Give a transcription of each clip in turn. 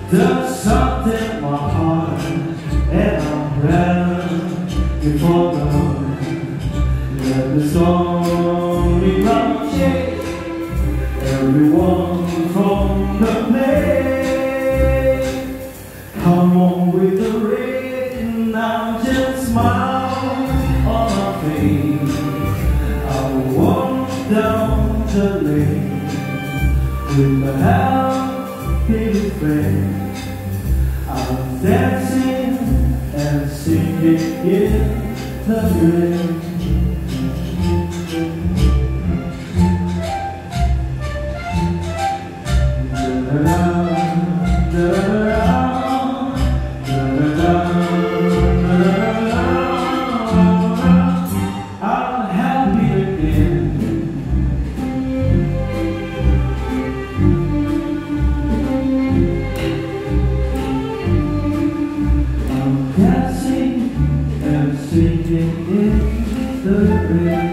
There's something in my heart, and I'm ready before God. Let the stormy cloud shake everyone from the place. Come on with the rain, now just smile on my face. I will walk down the lane with the happy refrain. I'm dancing and singing in the rain. I'm happy again. I'm dancing and singing in the rain.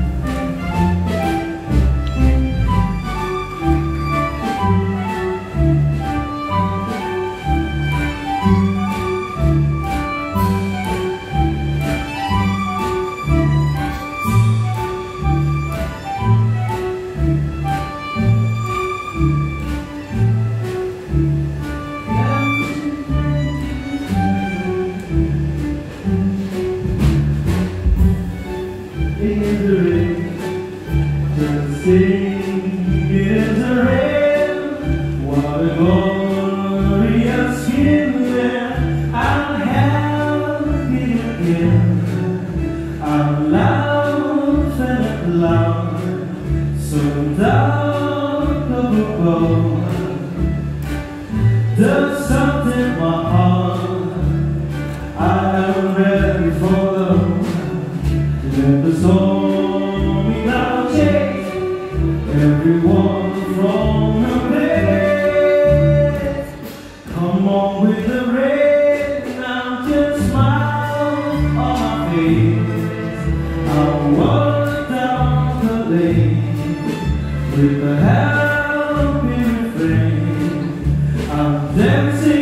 In the rain, just sing in the rain. What a glorious feeling! I'm happy again. I'm loud and loud, so dark above. There's something in my heart, I am ready for love. Let the stormy cloud chase everyone from the place. Come on with the rain, now just smile on my face. I'll walk down the lane with a happy refrain. I'm dancing